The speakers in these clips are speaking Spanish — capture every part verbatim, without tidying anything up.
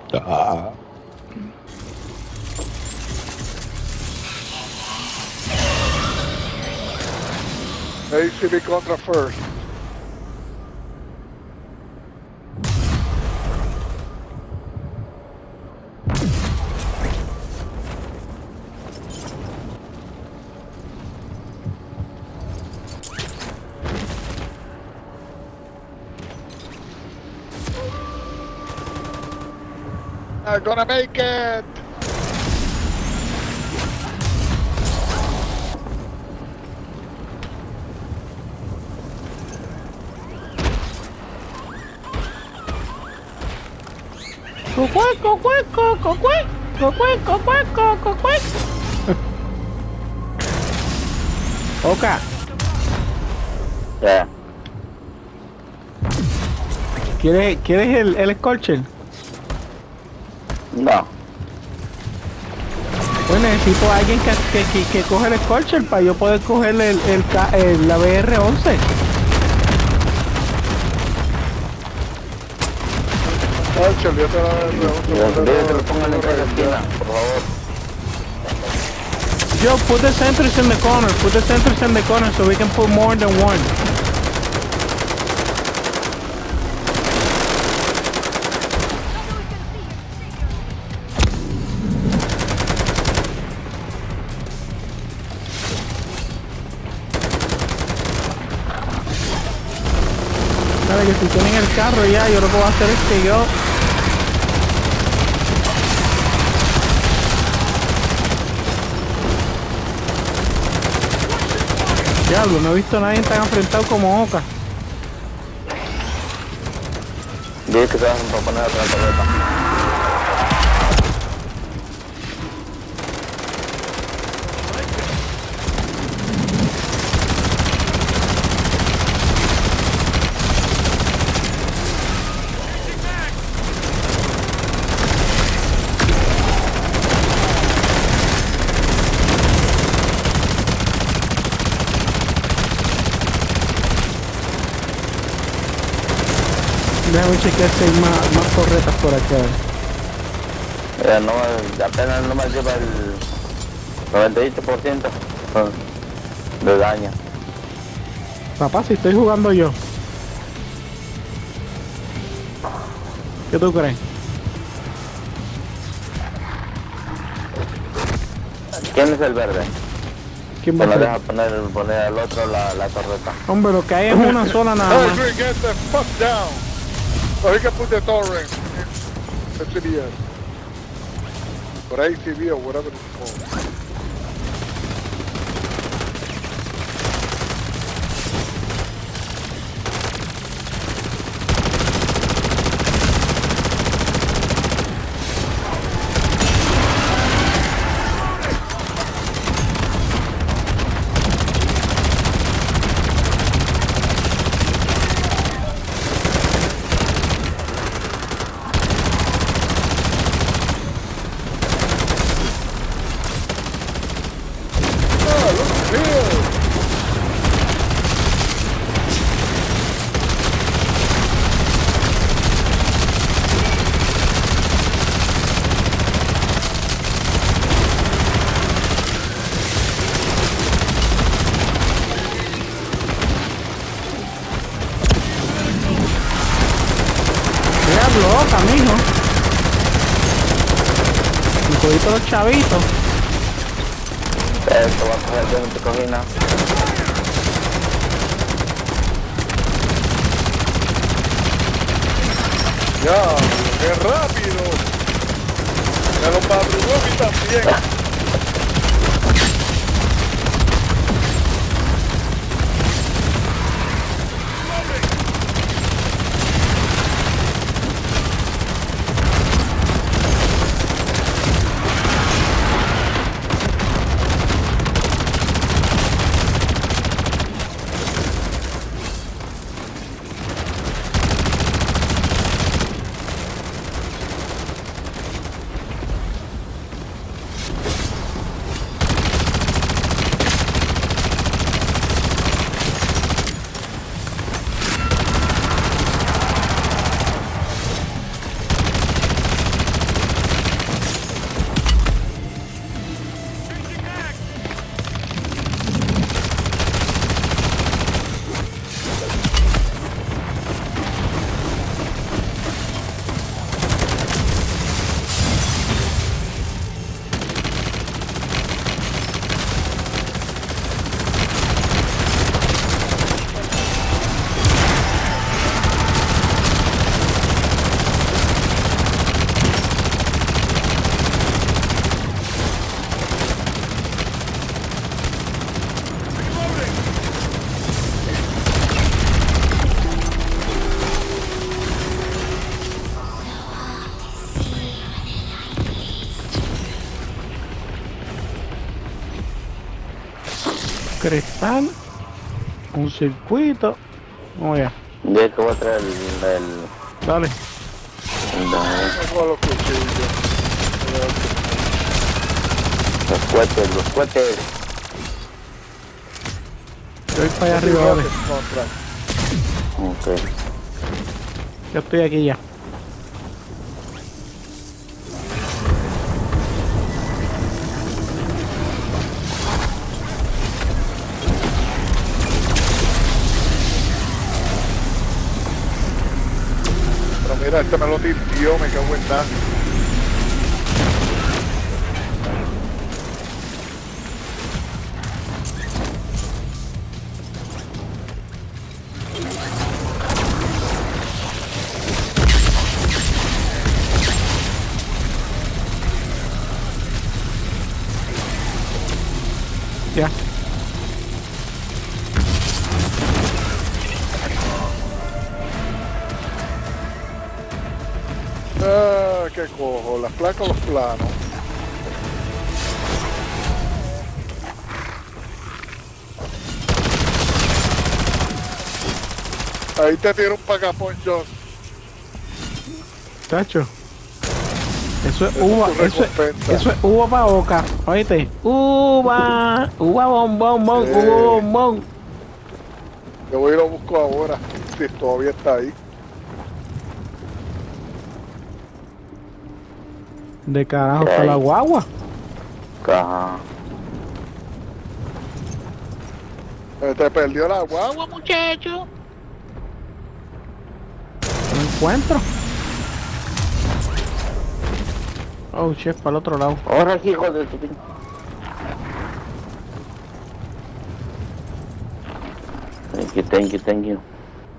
Ah. A C B contra first. I'm gonna make it! Cocuec, cocuec, cocuec, cocuec, cocuec, cocuec. Oka. Yeah. ¿Quieres, ¿quieres el, el Scorcher? No. Pues necesito a alguien que, que, que, que coge el Scorcher para yo poder coger el, el, el, la B R once. Scorcher, yo te la Debe que pongan en cada esquina, por favor. Yo, put the sentries in the corner, put the sentries in the corner so we can put more than one. Dale, que si tienen el carro ya, yo lo que voy a hacer es que yo... Diablo, no he visto a nadie tan enfrentado como Oka. Dile que se van a poner otra torreta. Déjame chequear si hay más, más torretas por acá. Eh, no, apenas no me lleva el noventa y ocho por ciento de daño. Papá, si estoy jugando yo. ¿Qué tú crees? ¿Quién es el verde? ¿Quién va Se a lo ser? deja poner, poner al otro la, la torreta. Hombre, lo que hay es una sola nada Hey, más. Green, get the fuck down! So he can put the torrent in the C B S. Or A C B or whatever it's called. Loca, mijo. Y codito los chavitos. Esto va a coger yo en tu cocina. Ya, qué rápido. Me lo madrugó a mí también. cristal, un circuito. Oh, ya. Yo que voy a traer el... el... Dale. el- Tengo los cuchillos. los cohetes, los cohetes. Yo voy para allá arriba, dale. Ok. Yo estoy aquí ya. Pero mira, este me lo tiró, me cago en nada. Ya. Ah, qué cojo, las placas o los planos. Ahí te tiro un pagapón, John. Chacho. Eso es Esa uva, es tu eso es, recompensa. eso es uva para boca, oíste. Uva, uva bombón, bombón, Sí. uva bombón. Yo voy y lo busco ahora, si todavía está ahí. De carajo ¿Qué está hay? la guagua. Ajá. Eh, Te perdió la guagua, muchacho. No encuentro. Oh, chef, para el otro lado. Ahora aquí, hijo de tu pin. Thank you, thank you, thank you.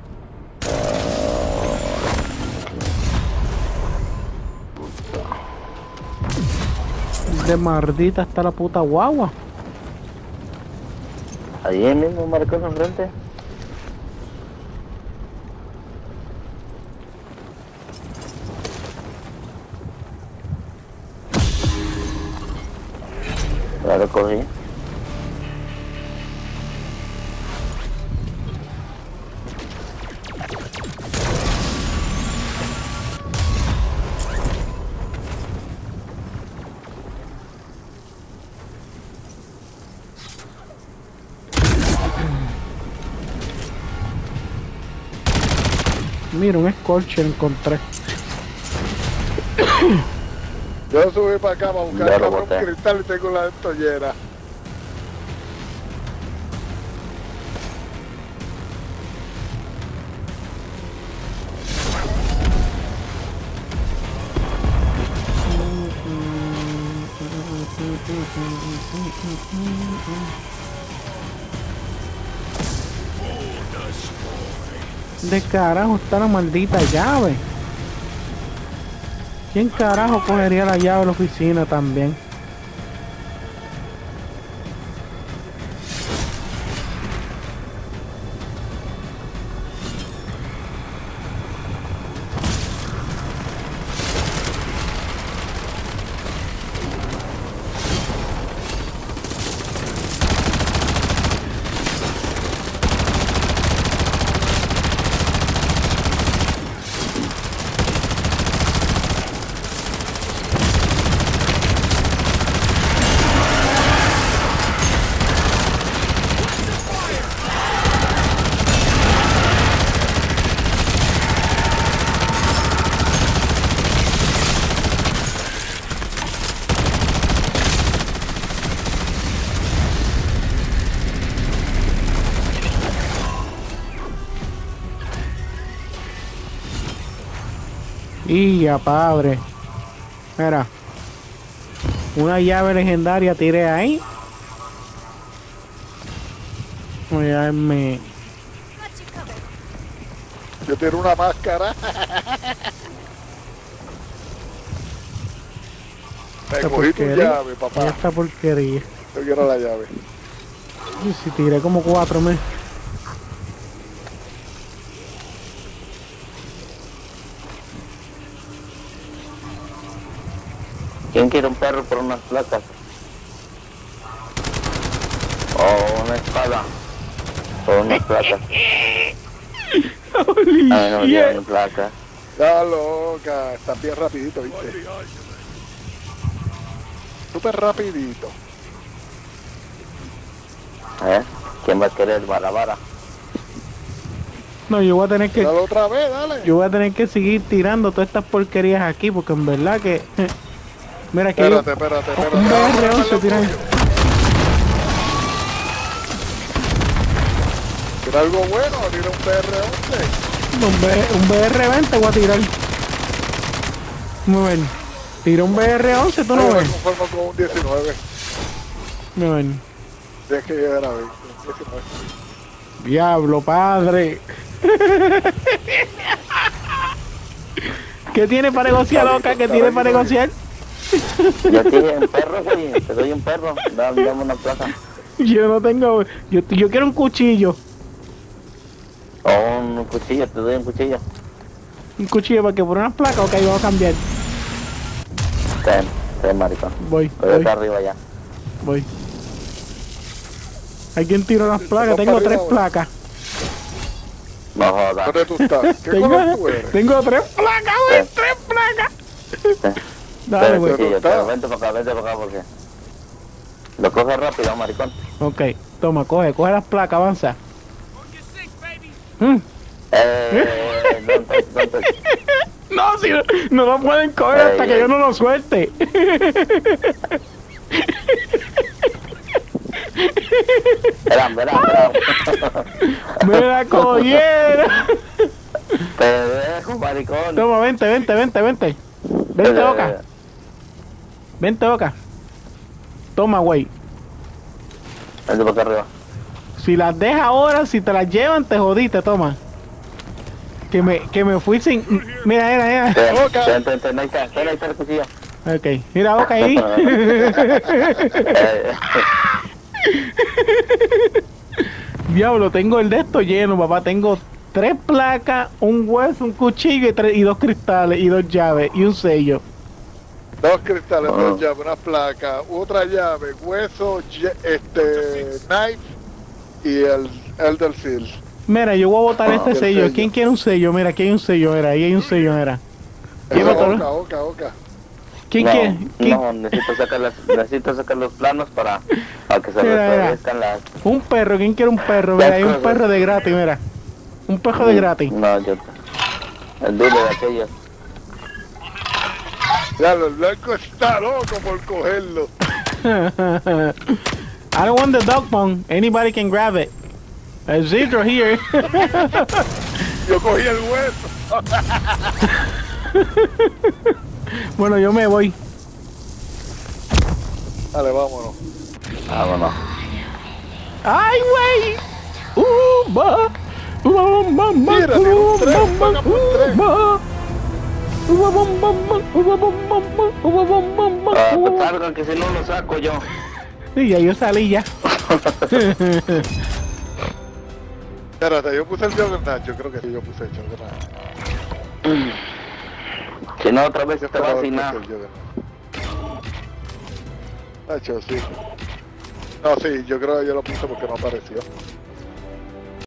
De maldita está la puta guagua. Ahí mismo marcó enfrente. Ya lo cogí. Mira, un Scorcher encontré. Yo subí para acá para buscar Ya el lo cabrón boté. cristal y tengo la estollera. De carajo está la maldita llave. ¿Quién carajo cogería la llave de la oficina también? Y ya padre. Mira. Una llave legendaria tiré ahí. Voy a darme. Yo tiro una máscara. Me Esta cogí tu porquería. llave, papá. Esta porquería. Yo quiero la llave. Y si tiré como cuatro me. ¿Quién quiere un perro por unas placas? Oh, una espada. Por unas placas. Holy A mí no me shit. dieron placas. Ya loca, está bien rapidito, viste. Súper rapidito. ¿Eh? ¿Quién va a querer vara vara? No, yo voy a tener que... Dale otra vez, dale. Yo voy a tener que seguir tirando todas estas porquerías aquí, porque en verdad que... Mira que Espérate, espérate, espérate. un B R once Dale, tiran. ¿Tira algo bueno o tira un B R once? Un, B, un B R veinte voy a tirar. Muy bien. Tira un B R once, tú no me ves. conformo con un diecinueve. Muy bien. Tienes que llegar a ver. diecinueve. Diablo, padre. ¿Qué tiene para negociar, loca? ¿Qué tiene para negociar? Yo te doy un perro, güey. Te doy un perro. Dame, dame una placa. Yo no tengo... Yo, yo quiero un cuchillo. O un cuchillo, te doy un cuchillo. Un cuchillo para que por unas placas, ok, vamos a cambiar. Ten, ten, maricón. Voy, Voy voy, acá arriba ya. voy. ¿Alguien tiró las placas? Tengo para tres arriba, placas. No jodas. ¿Dónde tú estás? ¿Qué Tengo, color tú eres? tengo tres placas, güey, Sí. tres placas. Ten, Dale, ten, güey. cuchillo, Está. ten, vente para acá, vente para acá porque... Lo coges rápido, maricón. Ok, toma, coge, coge las placas, avanza. Mm. Eh, don't touch, don't touch. No, si no, no lo pueden coger hasta Ey, que ey. yo no lo suelte. Verán, verán, verán. Me la cogieron. Te dejo, maricón. Toma, vente, vente, vente, vente. Vente, Oca. Vente, Oca. Toma, güey. Vente para acá arriba. Si las dejas ahora, si te las llevan, te jodiste, toma. Que me, que me fui sin... Mira, mira, mira. Ten, Oca. ten, ten, ten, ahí está, ten, ahí está el cuchillo. Ok, mira, Oca ahí. Eh, Diablo, tengo el de esto lleno, papá. Tengo tres placas, un hueso, un cuchillo y, tres, y dos cristales y dos llaves y un sello. Dos cristales, Ah. dos llaves, una placa, otra llave, hueso, ye- este, knife y el, el del seal. Mira, yo voy a botar Ah, este el sello. sello. ¿Quién quiere un sello? Mira, aquí hay un sello, mira, ahí hay un sello, mira. ¿Quién Eso, botó? oca, oca, oca. ¿Quién no, quiere? ¿Quién? no, necesito sacar, las, necesito sacar los planos para, para que se Mira, mira. restablezcan las... Un perro, ¿quién quiere un perro? Mira, hay un perro de gratis, mira. Un perro de gratis. No, yo... El duro de aquellos. Ya, el blanco está loco por cogerlo. I don't want the dog bone. Anybody can grab it. A zebra here. Yo cogí el hueso. Bueno, yo me voy. Dale, vámonos. Vámonos. ¡Ay, güey! ¡Uh, va! ¡Uh, bam, bam, bam! Mira, tiene un tren, ¡Uh, bam, paga por uh, tren. va! ¡Uh, bam, bam, bam! ¡Uh, bam, bam, bam! ¡Uh, bam, bam, bam! Ah, ¡Uh, pues bam! salgan que si no lo saco yo. Sí, ya yo salí ya. Espérate, yo puse el Juggernaut, yo creo que sí, yo puse el Juggernaut. Si no, otra vez Yo te vas estaba sin puse nada. el Juggernaut. Nacho, sí. No, sí, yo creo que yo lo puse porque no apareció.